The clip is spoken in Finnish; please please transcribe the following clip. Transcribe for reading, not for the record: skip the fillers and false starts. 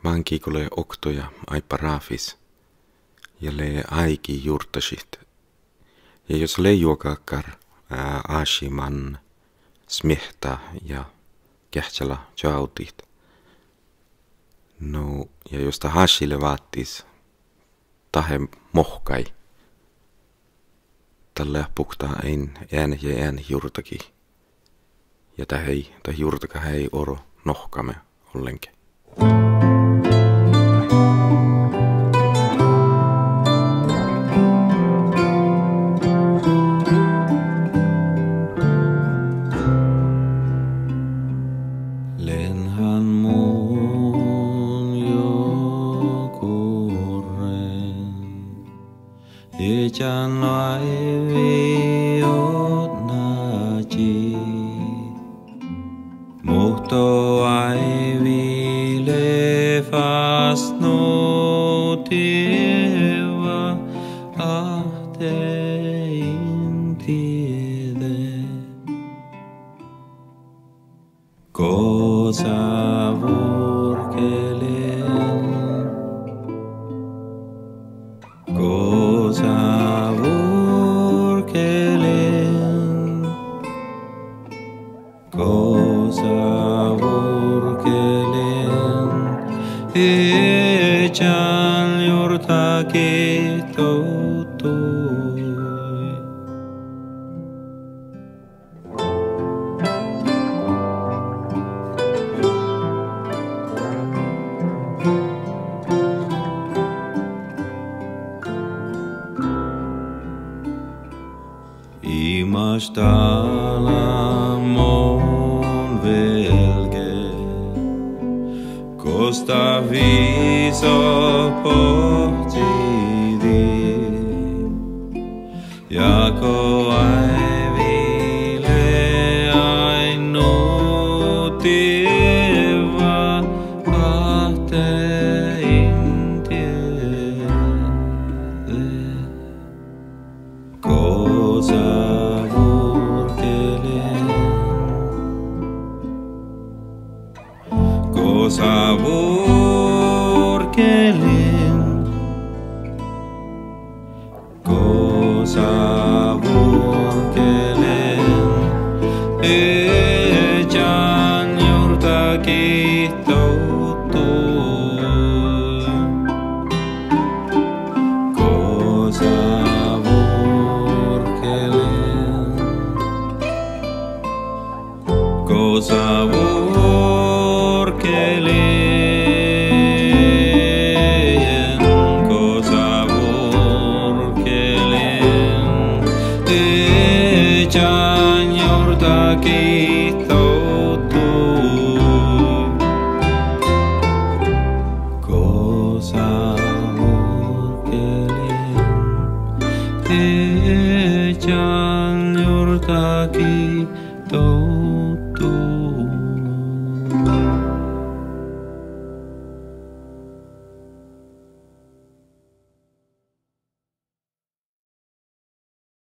vankikole oktoja aipa raafis ja le aiki juurtasit. Ja jos leijuakakkar aashiman smihta ja kähtsala jautit. No, ja josta haashille vaattis tahe mohkai. Tällä puktaa ein ääne ja ääne juurtaki. Ja tähei, tai juurtaka hei oro nohkame ollenkin. Lenhan muun jokuren, ijan aiviot naji, muhto aivile fastnutiva ahtein tiede. Cosa vorkelen, cosa vorkelen, cosa vorkelen, echan jortaki toutoi. Imastala mon velge, costa viso portidi, jako aivile ainutiva ahtein tiede. Cosa Cosa vorkelen, cosa vorkelen, echan jortaki toutoi. Cosa vorkelen, cosa vorkelen, cosa vorkelen, echan jortaki toutoi.